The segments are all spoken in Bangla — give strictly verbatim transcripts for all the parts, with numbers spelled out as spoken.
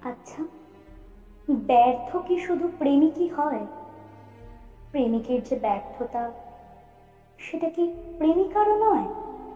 আচ্ছা, ব্যর্থ কি শুধু প্রেমিকই হয়? প্রেমিকের যে ব্যর্থতা, সেটা কি প্রেমিকারও নয়?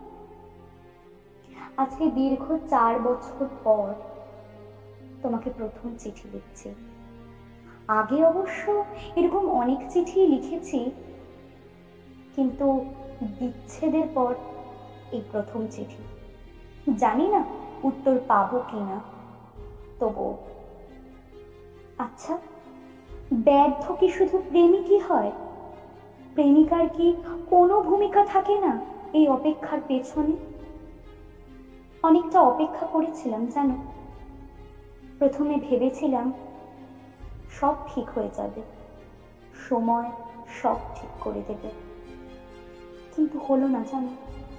আজকে দীর্ঘ চার বছর পর তোমাকে প্রথম চিঠি লিখছি। আগে অবশ্য এরকম অনেক চিঠি লিখেছি, কিন্তু বিচ্ছেদের পর এই প্রথম চিঠি। জানি না উত্তর পাবো কিনা, তবু আচ্ছা, ব্যর্থ কি শুধু প্রেমিকই হয়? প্রেমিকার কি কোনো ভূমিকা থাকে না এই অপেক্ষার পেছনে? অনেকটা অপেক্ষা করেছিলাম জানো। প্রথমে ভেবেছিলাম সব ঠিক হয়ে যাবে, সময় সব ঠিক করে দেবে, কিন্তু হলো না জানো।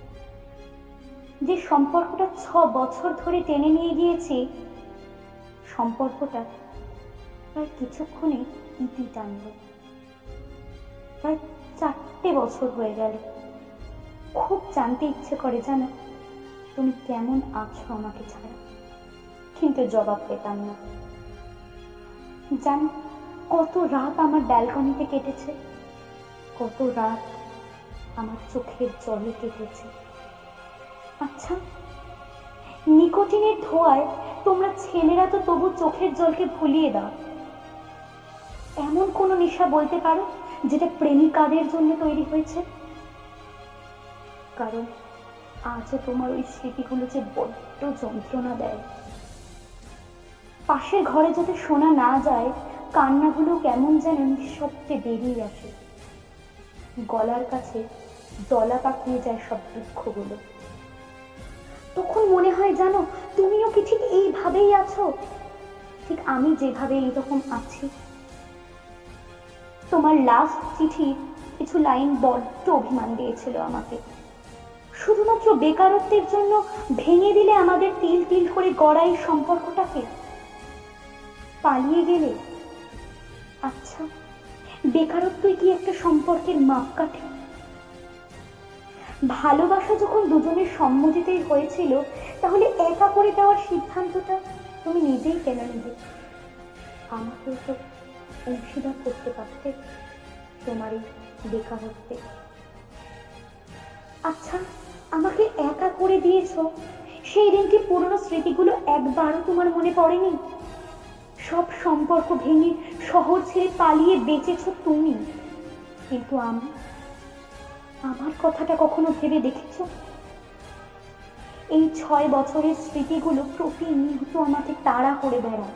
যে সম্পর্কটা ছ বছর ধরে টেনে নিয়ে গিয়েছি, সম্পর্কটা প্রায় কিছুক্ষণে ইতি টানল। প্রায় চারটে বছর হয়ে গেল। খুব জানতে ইচ্ছে করে জানো, তুমি কেমন আছো আমাকে ছাড়া, কিন্তু জবাব পেতাম না। জানো কত রাত আমার ব্যালকনিতে কেটেছে, কত রাত আমার চোখের জলে কেটেছে। আচ্ছা, নিকোটিনের ধোঁয়ায় তোমরা ছেলেরা তো তবু চোখের জলকে ভুলিয়ে দাও। এমন কোন নেশা বলতে পারো যেটা প্রেমিকাদের জন্য তৈরি হয়েছে? কারণ আজও তোমার ওই স্মৃতিগুলো যে বড্ড যন্ত্রণা দেয়। পাশের ঘরে যাতে শোনা না যায়, কান্নাগুলো কেমন যেন নিঃশব্দে বেরিয়ে আসে। গলার কাছে দলা পাকিয়ে যায় সব দুঃখগুলো। তখন মনে হয় জানো, তুমিও কি ঠিক এইভাবেই আছো, ঠিক আমি যেভাবে এইরকম আছি। তোমার লাস্ট চিঠি কিছু লাইন বড্ড অভিমান দিয়েছিল আমাকে। শুধুমাত্র বেকারত্বের জন্য ভেঙে দিলে আমাদের তিল তিল করে গড়া এই সম্পর্কটাকে। পালিয়ে গেলে। আচ্ছা, বেকারত্বই কি একটা সম্পর্কের মাপকাঠি? ভালোবাসা যখন দুজনের সম্মতিতেই হয়েছিল, তাহলে একা করে দেওয়ার সিদ্ধান্তটা তুমি নিজেই কেন নিলে? আমাকেও তো অংশীদার করতে পারতে তোমার এই বেকারত্বে। আচ্ছা, আমাকে একা করে দিয়েছো, সেই দিন কি পুরনো স্মৃতিগুলো একবারও তোমার মনে পড়েনি? সব সম্পর্ক ভেঙে শহর ছেড়ে পালিয়ে বেঁচেছো তুমি, কিন্তু আমি, আমার কথাটা কখনো ভেবে দেখেছো? এই ছয় বছরের স্মৃতিগুলো প্রতিনিয়ত আমাকে তাড়া করে বেড়ায়।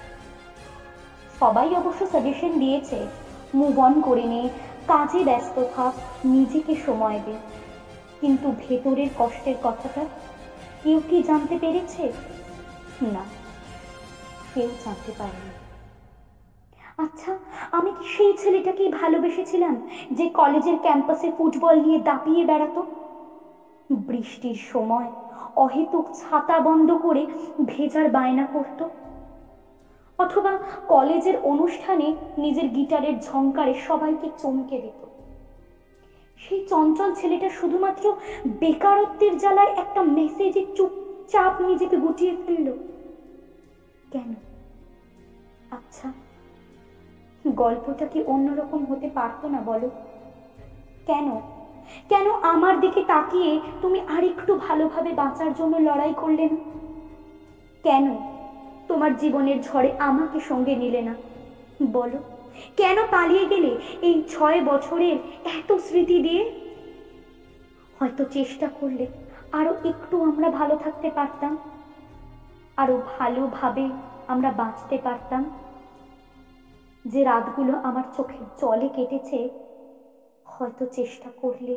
সবাই অবশ্য সাজেশন দিয়েছে, মুভ অন করে নে, কাজে ব্যস্ত থাক, নিজেকে সময় দে, কিন্তু ভেতরের কষ্টের কথাটা কেউ কি জানতে পেরেছে? না, কেউ জানতে পারেনি। আচ্ছা, আমি কি সেই ছেলেটাকেই ভালোবেসেছিলাম যে কলেজের ক্যাম্পাসে ফুটবল নিয়ে দাপিয়ে বেড়াতো? বৃষ্টির সময় অহেতুক ছাতা বন্ধ করে ভেজার বায়না করত, অথবা কলেজের অনুষ্ঠানে নিজের গিটারের ঝংকারে সবাইকে চমকে দিত। সেই চঞ্চল ছেলেটা শুধুমাত্র বেকারত্বের জ্বালায় একটা মেসেজে চুপচাপ নিজেকে গুটিয়ে ফেলল কেন? আচ্ছা, গল্পটা কি অন্যরকম হতে পারতো না বলো? কেন কেন আমার দিকে তাকিয়ে তুমি আরেকটু ভালোভাবে বাঁচার জন্য লড়াই করলে না? কেন তোমার জীবনের ঝড়ে আমাকে সঙ্গে নিলে না বলো? কেন পালিয়ে গেলে এই ছয় বছরের এত স্মৃতি দিয়ে? হয়তো চেষ্টা করলে আরো একটু আমরা ভালো থাকতে পারতাম, আরো ভালোভাবে আমরা বাঁচতে পারতাম। যে রাতগুলো আমার চোখের জলে কেটেছে, হয়তো চেষ্টা করলে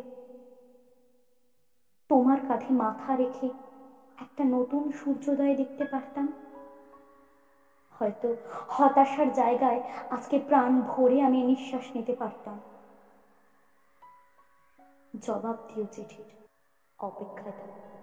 তোমার কাঁধে মাথা রেখে একটা নতুন সূর্যোদয় দেখতে পারতাম। হয়তো হতাশার জায়গায় আজকে প্রাণ ভরে আমি নিঃশ্বাস নিতে পারতাম। জবাব দিও চিঠির, অপেক্ষায় থাকো।